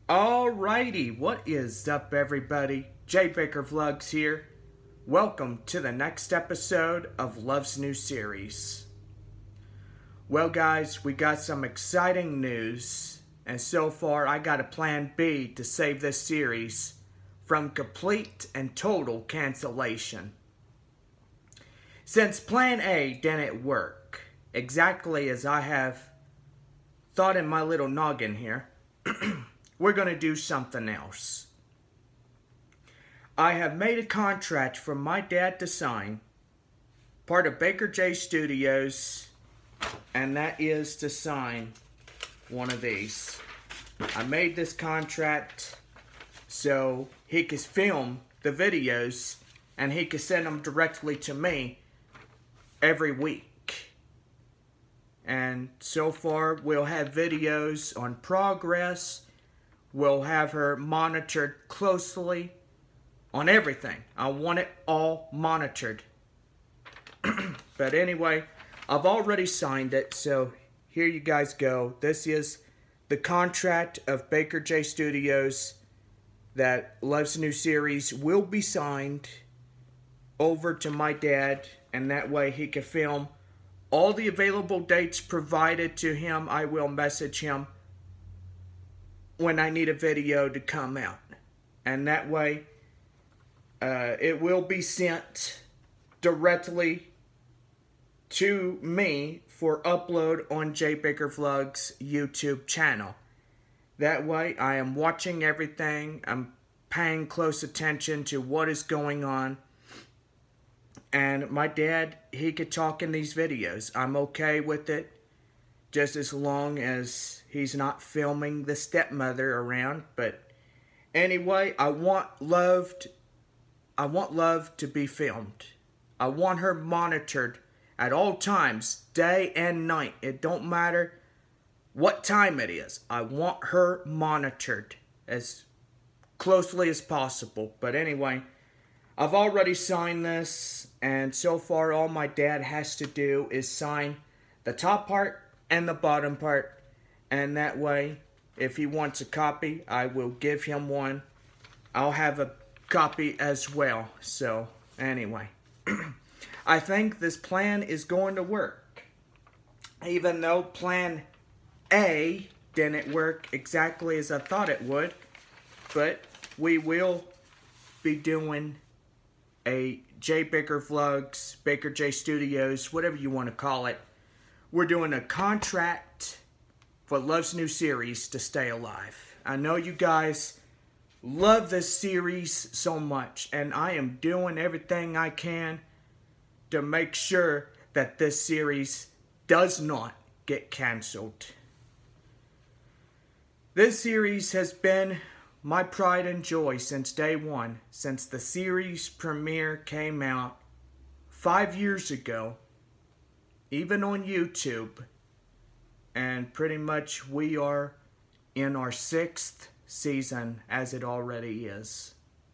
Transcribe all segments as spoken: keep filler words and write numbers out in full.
Alrighty, what is up everybody? Jay Baker Vlogs here. Welcome to the next episode of Love's new series. Well guys, we got some exciting news, and so far I got a plan B to save this series from complete and total cancellation. Since plan A didn't work exactly as I have thought in my little noggin here, we're going to do something else. I have made a contract for my dad to sign, part of Baker J Studios, and that is to sign one of these. I made this contract so he could film the videos and he could send them directly to me every week. And so far we'll have videos on progress. We'll have her monitored closely on everything. I want it all monitored. But anyway, I've already signed it, so here you guys go. This is the contract of Baker J Studios that Love's new series will be signed over to my dad, and that way he can film all the available dates provided to him. I will message him when I need a video to come out, and that way uh, it will be sent directly to me for upload on Jay Baker Vlogs YouTube channel. That way I am watching everything, I'm paying close attention to what is going on, and my dad, he could talk in these videos. I'm okay with it, just as long as he's not filming the stepmother around. But anyway, I want Love to, I want Love to be filmed. I want her monitored at all times, day and night. It don't matter what time it is. I want her monitored as closely as possible. But anyway, I've already signed this, and so far all my dad has to do is sign the top part and the bottom part, and that way if he wants a copy, I will give him one. I'll have a copy as well. So anyway, I think this plan is going to work, even though plan A didn't work exactly as I thought it would. But we will be doing a Jay Baker Vlogs, Baker J Studios, whatever you want to call it. We're doing a contract for Love's new series to stay alive. I know you guys love this series so much, and I am doing everything I can to make sure that this series does not get canceled. This series has been my pride and joy since day one, since the series premiere came out five years ago, even on YouTube, and pretty much we are in our sixth season as it already is.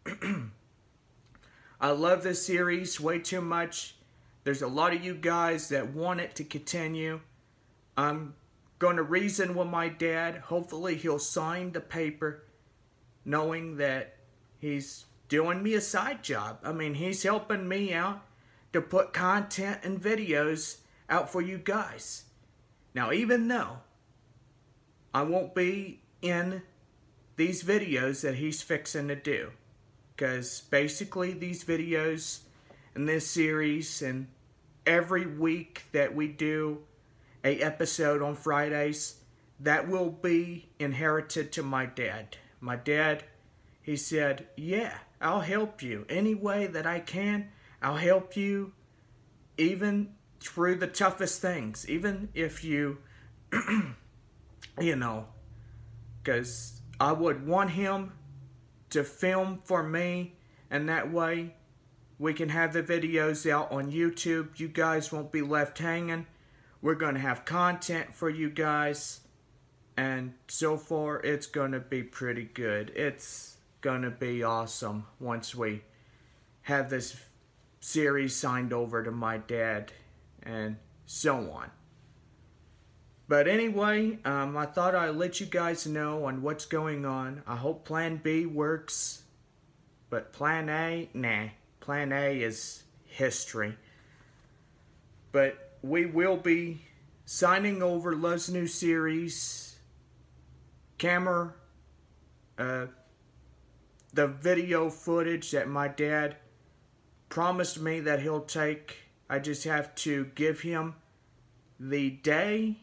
I love this series way too much. There's a lot of you guys that want it to continue. I'm going to reason with my dad. Hopefully he'll sign the paper knowing that he's doing me a side job. I mean, he's helping me out to put content and videos out for you guys. Now, even though I won't be in these videos that he's fixing to do, because basically these videos in this series and every week that we do a episode on Fridays, that will be inherited to my dad. My dad, he said, yeah, I'll help you any way that I can. I'll help you even through the toughest things, even if you, you know, because I would want him to film for me, and that way we can have the videos out on YouTube. You guys won't be left hanging. We're going to have content for you guys, and so far it's going to be pretty good. It's going to be awesome once we have this series signed over to my dad and so on. But anyway, um, I thought I'd let you guys know on what's going on. I hope Plan B works. But Plan A, nah. Plan A is history. But we will be signing over Love's new series. Camera. Uh, the video footage that my dad promised me that he'll take. I just have to give him the day.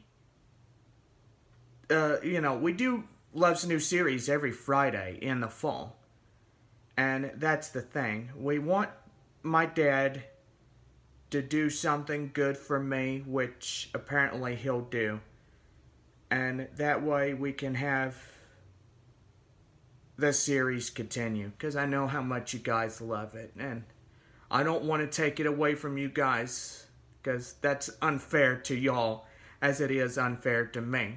Uh, you know, we do Love's new series every Friday in the fall. And that's the thing. We want my dad to do something good for me, which apparently he'll do. And that way we can have the series continue. Because I know how much you guys love it. And I don't want to take it away from you guys. Because that's unfair to y'all, as it is unfair to me.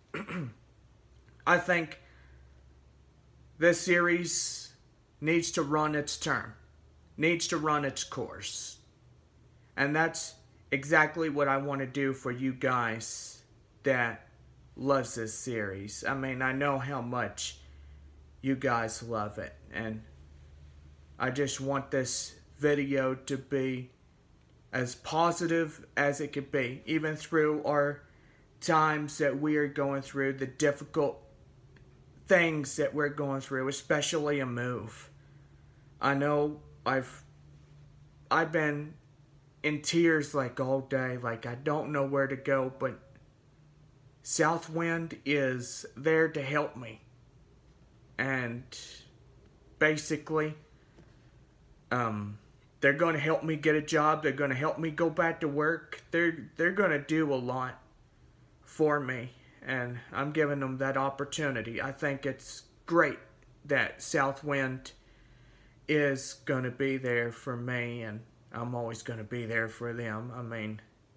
I think this series needs to run its term, needs to run its course. And that's exactly what I want to do for you guys that loves this series. I mean, I know how much you guys love it, and I just want this video to be as positive as it could be, even through our times that we are going through, the difficult things that we're going through, especially a move. I know I've I've been in tears like all day, like I don't know where to go, but Southwind is there to help me. And basically, um, they're going to help me get a job. They're going to help me go back to work. They're they're going to do a lot for me, and I'm giving them that opportunity. I think it's great that Southwind is going to be there for me, and I'm always going to be there for them. I mean,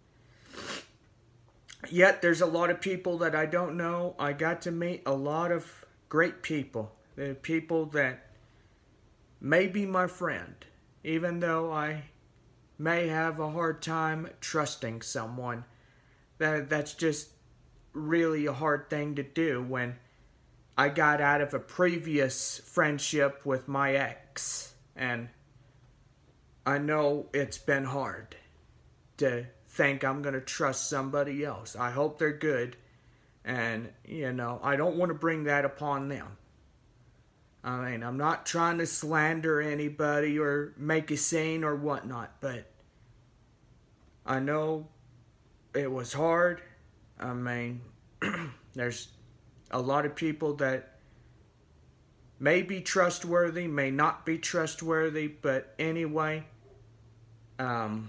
yet there's a lot of people that I don't know. I got to meet a lot of great people. The people that may be my friend, even though I may have a hard time trusting someone. That that's just really a hard thing to do when I got out of a previous friendship with my ex, and I know it's been hard to think I'm going to trust somebody else. I hope they're good, and you know, I don't want to bring that upon them. I mean, I'm not trying to slander anybody or make a scene or whatnot, but I know it was hard. I mean, there's a lot of people that may be trustworthy, may not be trustworthy, but anyway, um,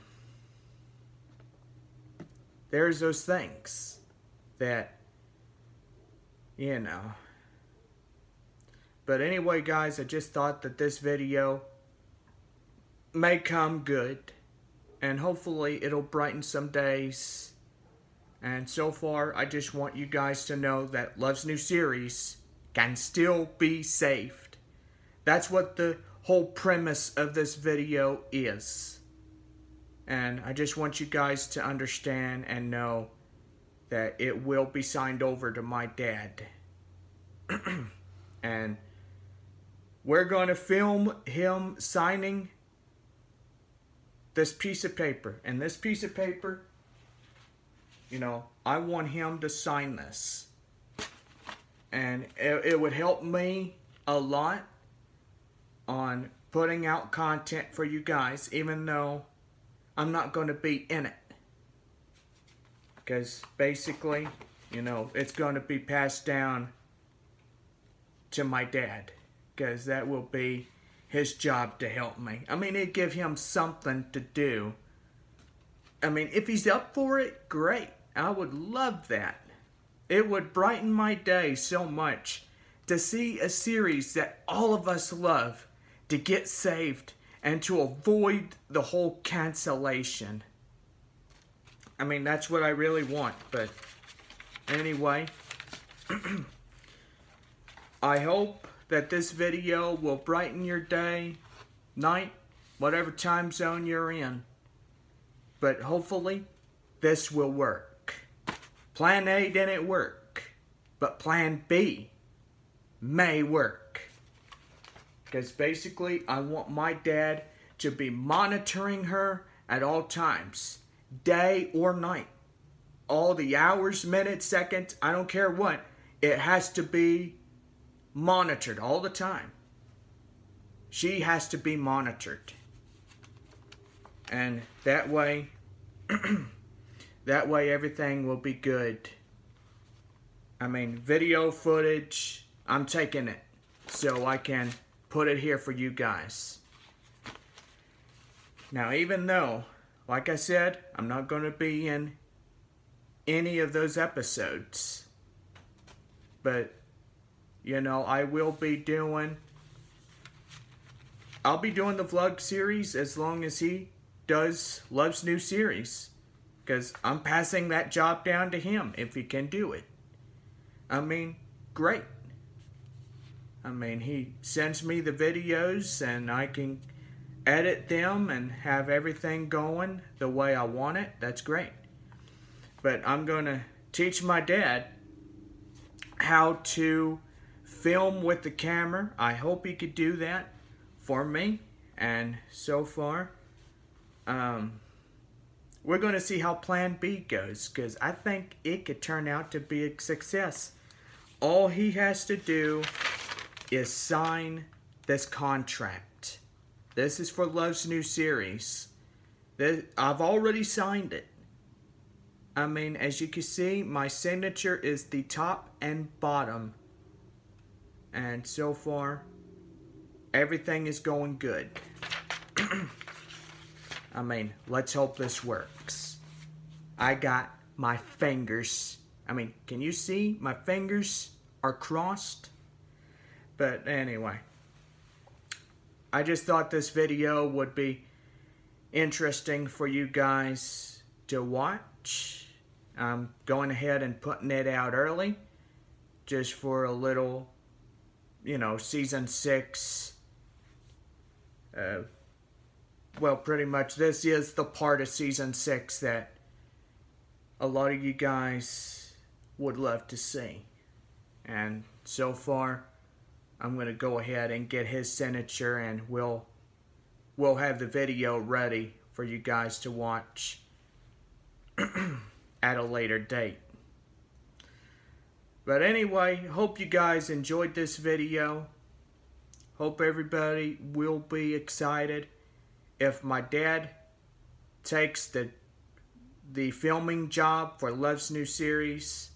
there's those things that, you know. But anyway, guys, I just thought that this video may come good, and hopefully it'll brighten some days. And so far, I just want you guys to know that Love's new series can still be saved. That's what the whole premise of this video is. And I just want you guys to understand and know that it will be signed over to my dad. And we're going to film him signing this piece of paper. And this piece of paper, you know, I want him to sign this. And it, it would help me a lot on putting out content for you guys, even though I'm not going to be in it. Because basically, you know, it's going to be passed down to my dad. Because that will be his job to help me. I mean, it'd give him something to do. I mean, if he's up for it, great. I would love that. It would brighten my day so much to see a series that all of us love to get saved and to avoid the whole cancellation. I mean, that's what I really want. But anyway, I hope that this video will brighten your day, night, whatever time zone you're in. But hopefully, this will work. Plan A didn't work, but Plan B may work. Because basically, I want my dad to be monitoring her at all times, day or night. All the hours, minutes, seconds, I don't care what, it has to be monitored all the time. She has to be monitored. And that way, that way everything will be good. I mean, video footage, I'm taking it so I can put it here for you guys. Now, even though, like I said, I'm not going to be in any of those episodes, but, you know, I will be doing, I'll be doing the vlog series as long as he does Love's new series, because I'm passing that job down to him if he can do it. I mean, great. I mean, he sends me the videos and I can edit them and have everything going the way I want it. That's great. But I'm going to teach my dad how to film with the camera. I hope he could do that for me. And so far, um, we're going to see how Plan B goes, because I think it could turn out to be a success. All he has to do is sign this contract. This is for Love's new series. This, I've already signed it. I mean, as you can see, my signature is the top and bottom. And so far, everything is going good. I mean, let's hope this works. I got my fingers. I mean, can you see? My fingers are crossed. But anyway, I just thought this video would be interesting for you guys to watch. I'm going ahead and putting it out early, just for a little, you know, season six. Uh, well, pretty much this is the part of season six that a lot of you guys would love to see. And so far, I'm going to go ahead and get his signature, and we'll we'll have the video ready for you guys to watch at a later date. But anyway, hope you guys enjoyed this video. Hope everybody will be excited if my dad takes the the filming job for Love's new series.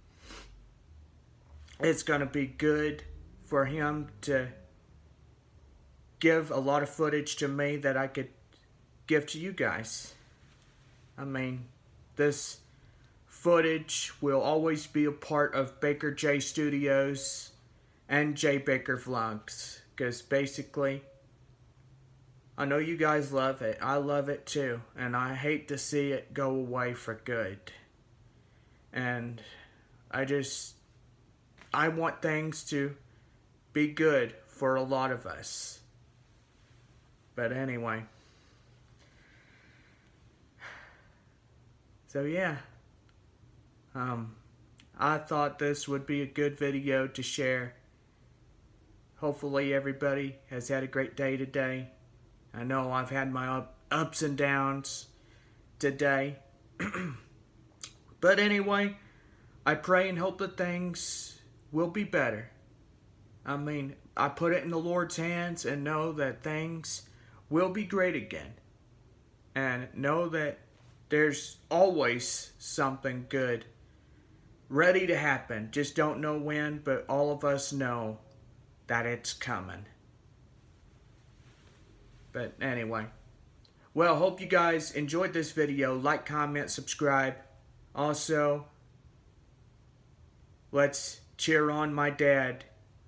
It's going to be good for him to give a lot of footage to me that I could give to you guys. I mean, this footage will always be a part of Baker J Studios and J Baker Vlogs, because basically, I know you guys love it. I love it too, and I hate to see it go away for good. And I just, I want things to be good for a lot of us. But anyway. So yeah. Um, I thought this would be a good video to share. Hopefully everybody has had a great day today. I know I've had my up, ups and downs today. But anyway, I pray and hope that things will be better. I mean, I put it in the Lord's hands and know that things will be great again. And know that there's always something good ready to happen. Just don't know when, but all of us know that it's coming. But anyway. Well, hope you guys enjoyed this video. Like, comment, subscribe. Also, let's cheer on my dad,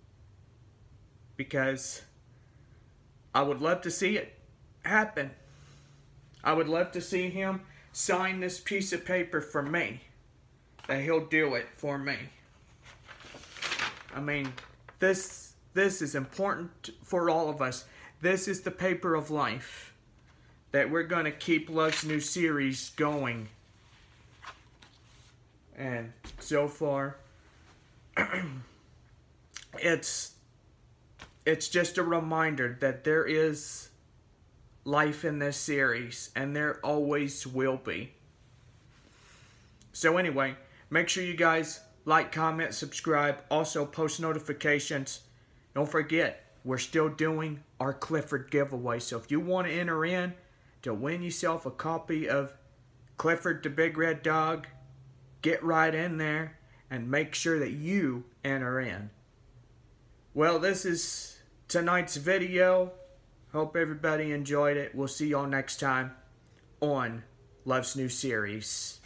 because I would love to see it happen. I would love to see him sign this piece of paper for me, that he'll do it for me. I mean, this this is important for all of us. This is the paper of life that we're going to keep Love's new series going. And so far, it's it's just a reminder that there is life in this series, and there always will be. So anyway, make sure you guys like, comment, subscribe, also post notifications. Don't forget, we're still doing our Clifford giveaway. So if you want to enter in to win yourself a copy of Clifford the Big Red Dog, get right in there and make sure that you enter in. Well, this is tonight's video. Hope everybody enjoyed it. We'll see y'all next time on Love's new series.